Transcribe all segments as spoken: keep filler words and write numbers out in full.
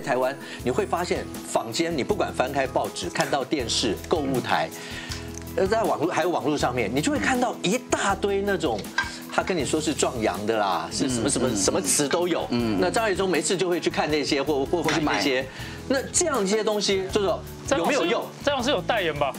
台湾，你会发现坊间你不管翻开报纸、看到电视、购物台，呃，在网络还有网络上面，你就会看到一大堆那种。他跟你说是壮阳的啦，是什么什么什么词都有。嗯，那张立忠没事就会去看那些或或去买那些。那这样一些东西就是有没有用？ 这样是有代言吧？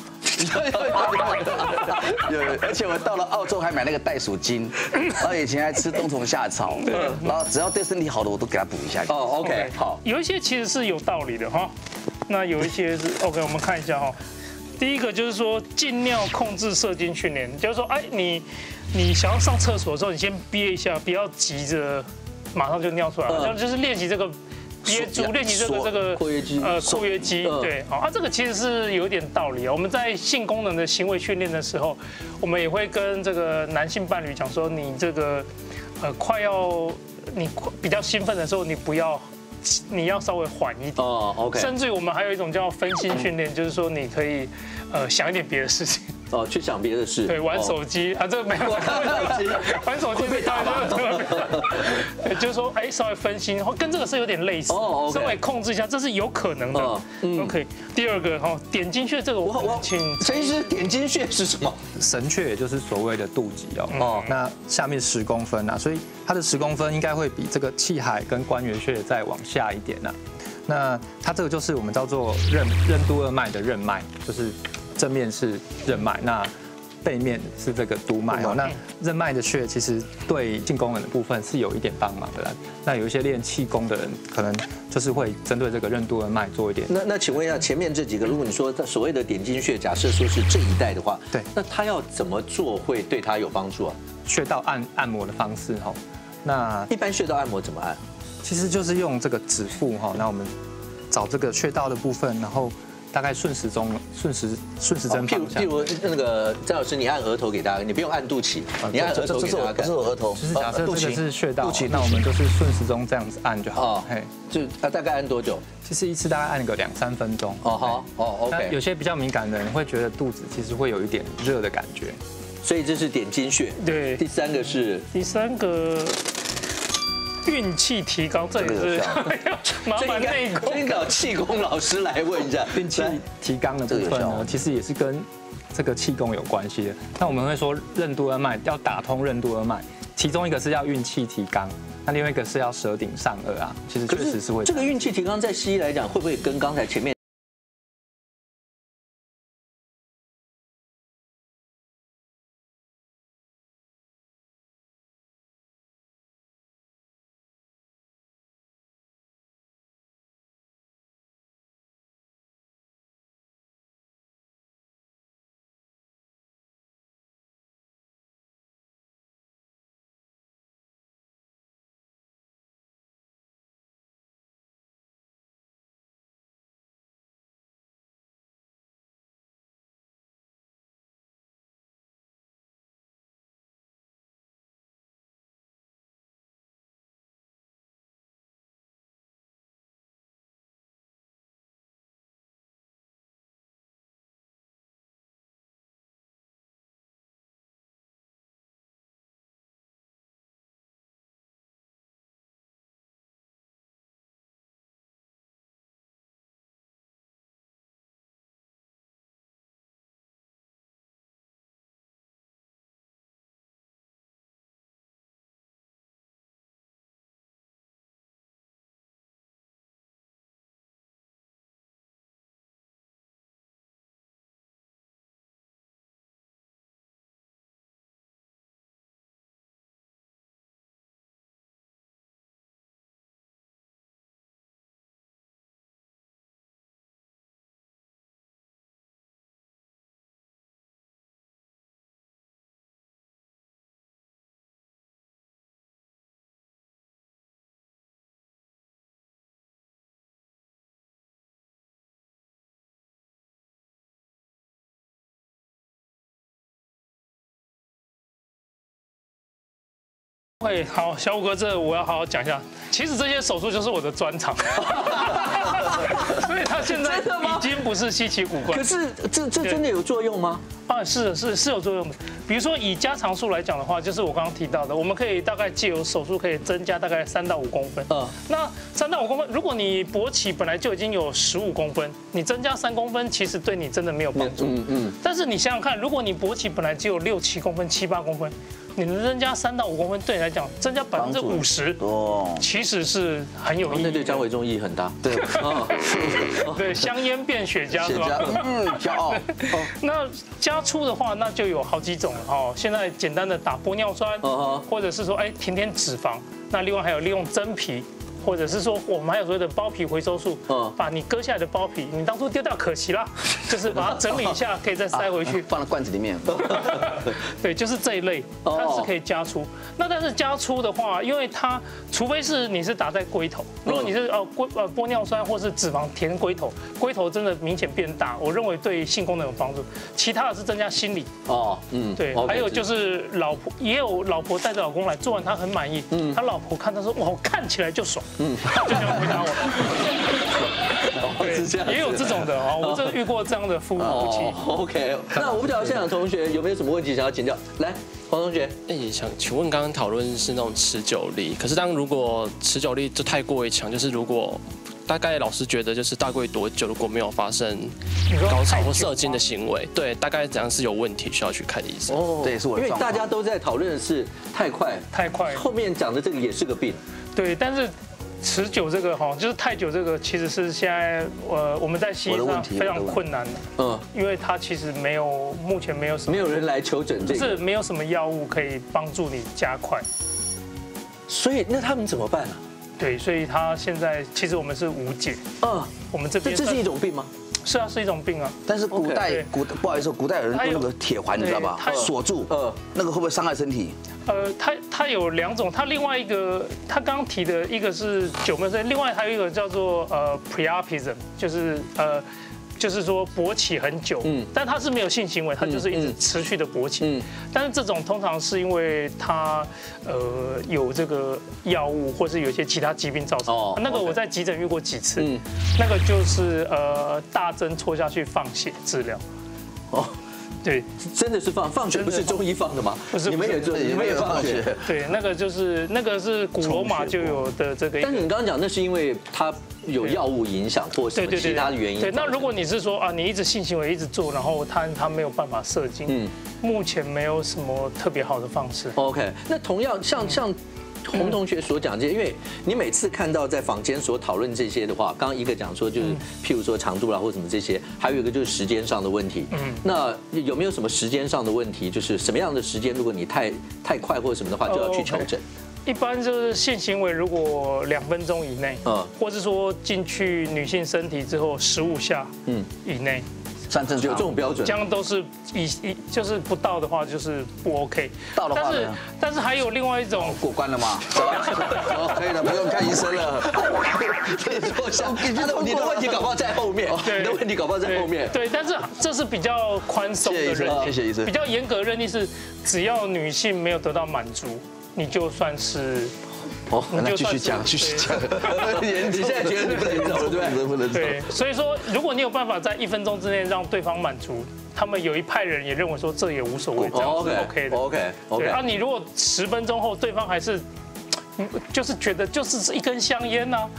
有，而且我到了澳洲还买那个袋鼠精，然后以前还吃冬虫夏草，然后只要对身体好的我都给它补一下。 哦 ，OK， 好。 有一些其实是有道理的哈，那有一些是 OK， 我们看一下哈。第一个就是说尽量控制射精训练，就是说，哎，你你想要上厕所的时候，你先憋一下，不要急着马上就尿出来，这样就是练习这个憋住，练习这个这个括约肌， 呃，括约肌，对，好，啊，这个其实是有一点道理啊。我们在性功能的行为训练的时候，我们也会跟这个男性伴侣讲说，你这个呃快要你比较兴奋的时候，你不要。你要稍微缓一点哦 ，OK。 甚至于我们还有一种叫分心训练，就是说你可以呃想一点别的事情。 哦，去想别的事。 对，玩手机啊，这个没有。玩手机，玩手机被打到。对，就是说，哎，稍微分心，跟这个是有点类似。哦，稍微控制一下，这是有可能的。嗯 ，OK。第二个哈，点睛穴这个我我请陈医师，点睛穴是什么？ 神阙也就是所谓的肚脐哦。哦，那下面十公分啊，所以它的十公分应该会比这个气海跟关元穴再往下一点呐。那它这个就是我们叫做任任督二脉的任脉，就是正面是任脉，那背面是这个督脉哦。那任脉的穴其实对性功能的部分是有一点帮忙的啦。那有一些练气功的人，可能就是会针对这个任督二脉做一点。 那那请问一下，前面这几个，如果你说所谓的点睛穴，假设说是这一带的话， 对， 那他要怎么做会对他有帮助啊？ 穴道按按摩的方式哈，那一般穴道按摩怎么按？ 其实就是用这个指腹哈，那我们找这个穴道的部分，然后大概顺时钟、顺时顺时针方向。 譬如那个张老师，你按额头给大家，你不用按肚脐，你按额头给大家看。 这是我额头。 就是假设这个是穴道，那我们就是顺时钟这样子按就好。哦，嘿， 就啊大概按多久？ 其实一次大概按个两三分钟。 哦好，哦 OK。 有些比较敏感的人会觉得肚子其实会有一点热的感觉， 所以这是点睛穴。 对。 第三个是第三个。运气提高，这也是麻烦内功。 应该找气功老师来问一下。 运气提纲的部分呢，其实也是跟这个气功有关系的。那我们会说任督二脉要打通任督二脉，其中一个是要运气提纲，那另外一个是要舌顶上颚啊。其实确实是会。 这个运气提纲在西医来讲，会不会跟刚才前面？ 会好，小五哥，这我要好好讲一下。其实这些手术就是我的专长。 所以它现在已经不是稀奇古怪。 可是这这真的有作用吗？ 啊，是是是有作用的。比如说以加长术来讲的话，就是我刚刚提到的，我们可以大概借由手术可以增加大概三到五公分。嗯，那三到五公分，如果你勃起本来就已经有十五公分，你增加三公分，其实对你真的没有帮助。嗯嗯。但是你想想看，如果你勃起本来只有六七公分、七八公分，你能增加三到五公分，对你来讲增加百分之五十，哦，其实是很有意义。 那对张伟忠意义很大。对， 对，香烟变雪茄是吧？ 嗯，骄傲。 那加粗的话，那就有好几种了哦。现在简单的打玻尿酸，或者是说哎填填脂肪，那另外还有利用真皮。或者是说，我们还有所谓的包皮回收术，把你割下来的包皮，你当初丢掉可惜啦，就是把它整理一下，可以再塞回去， 放在罐子里面。 对，就是这一类，它是可以加粗。那但是加粗的话，因为它除非是你是打在龟头，如果你是呃龟呃玻尿酸或是脂肪填龟头，龟头真的明显变大，我认为对性功能有帮助。其他的是增加心理。哦，嗯，对，还有就是老婆也有老婆带着老公来做完，他很满意，嗯，他老婆看他说哇，看起来就爽。嗯，就这样回答我。对，也有这种的啊，我这遇过这样的夫夫妻。 OK， 那我不晓得现场同学有没有什么问题想要请教？来，黄同学， 哎，想请问刚刚讨论是那种持久力，可是当如果持久力就太过于强，就是如果大概老师觉得就是大概多久，如果没有发生高潮或射精的行为，对，大概怎样是有问题，需要去看医生。 哦，对，是我。因为大家都在讨论的是太快， 太快， 后面讲的这个也是个病。 对，但是。持久这个哈，就是太久这个，其实是现在呃我们在西医上非常困难的，嗯，因为它其实没有目前没有什么， 没有人来求诊，这个是没有什么药物可以帮助你加快， 所以那他们怎么办啊？ 对，所以他现在其实我们是无解，嗯，我们这边这是一种病吗？ 是啊，是一种病啊。 但是古代古不好意思，古代有人用那个铁环，你知道吧？锁住，呃，那个会不会伤害身体？ 呃，它它有两种，它另外一个，它刚刚提的一个是九门针，另外还有一个叫做呃 priapism， 就是呃。就是说勃起很久，嗯，但它是没有性行为，它就是一直持续的勃起，嗯，但是这种通常是因为它呃有这个药物或是有一些其他疾病造成，哦，那个我在急诊遇过几次，嗯，那个就是呃大针戳下去放血治疗，哦。对， 真的是放放血，不是中医放的吗？ 不是， 你们也做，你们也放血。 对，那个就是那个是古罗马就有的这个。 但是你刚刚讲，那是因为它有药物影响或什么其他的原因。 对，那如果你是说啊，你一直性行为一直做，然后他他没有办法射精，嗯，目前没有什么特别好的方式。 OK， 那同样像像。洪同学所讲这些，因为你每次看到在坊间所讨论这些的话，刚刚一个讲说就是，譬如说长度啦或什么这些，还有一个就是时间上的问题。嗯，那有没有什么时间上的问题？就是什么样的时间，如果你太太快或者什么的话，就要去求诊。 一般就是性行为如果两分钟以内，嗯，或是说进去女性身体之后十五下，嗯，以内。 算正常， 有这种标准， 这样都是以以就是不到的话就是不 OK。 到的话， 但是但是还有另外一种过关了吗？哦，可以了，不用看医生了。 你的你的问题搞不好在后面，你的问题搞不好在后面。 对，但是这是比较宽松的认定， 谢谢医生。 比较严格的认定是，只要女性没有得到满足，你就算是。 哦，那继续讲，继续讲。 你现在觉得你不能走，对不对？不能走。 对，所以说，如果你有办法在一分钟之内让对方满足，他们有一派人也认为说这也无所谓，这样是 OK 的。 OK OK。 对，啊，你如果十分钟后对方还是。就是觉得就是一根香烟呐，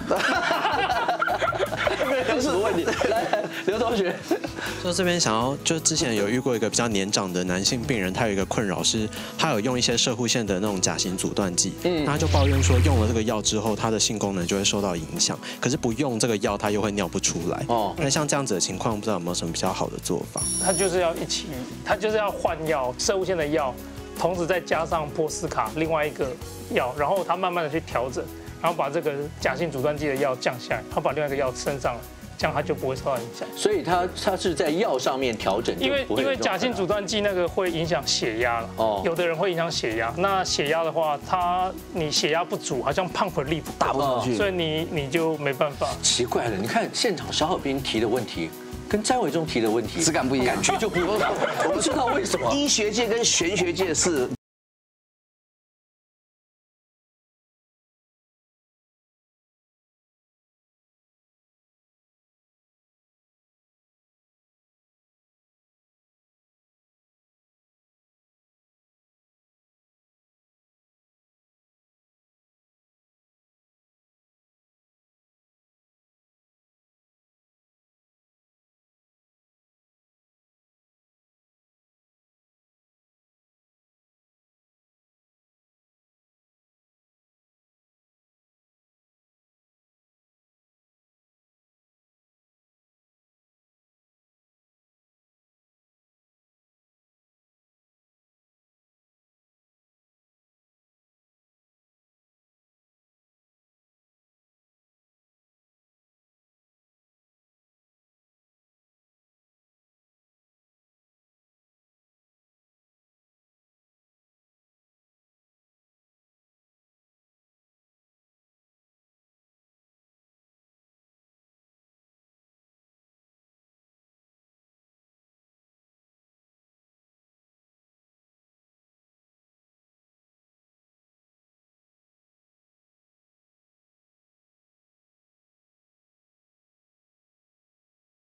有什么问题？来，刘同学， 就这边想要，就之前有遇过一个比较年长的男性病人，他有一个困扰是，他有用一些射护腺的那种甲型阻断剂，嗯，他就抱怨说用了这个药之后，他的性功能就会受到影响，可是不用这个药，他又会尿不出来。哦，那像这样子的情况，不知道有没有什么比较好的做法？ 他就是要一起，他就是要换药，射护腺的药。同时再加上波斯卡另外一个药，然后他慢慢的去调整，然后把这个甲性阻断剂的药降下来，他把另外一个药升上来，这样他就不会受到影响。 所以他他是在药上面调整， 因为因为甲性阻断剂那个会影响血压了，哦，有的人会影响血压。那血压的话，他你血压不足，好像 pump 力不大不上去，所以你你就没办法。 奇怪了，你看现场小小兵提的问题。跟詹伟忠提的问题质感不一样， 感觉就不一样。我不知道为什么， 医学界跟玄学界是。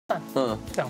蛋， 嗯， 这样。